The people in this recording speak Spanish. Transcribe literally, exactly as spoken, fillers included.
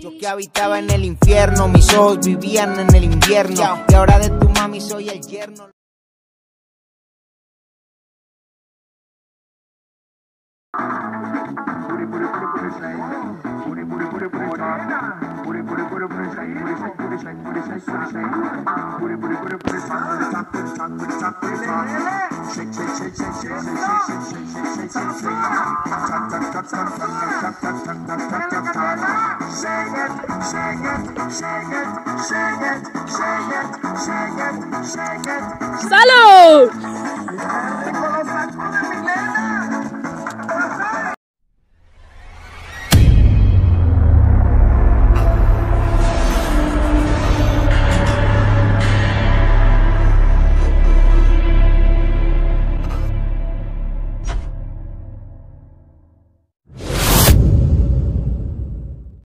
Yo que habitaba en el infierno, mis ojos vivían en el invierno. Y ahora de tu mami soy el yerno. ¡Salud!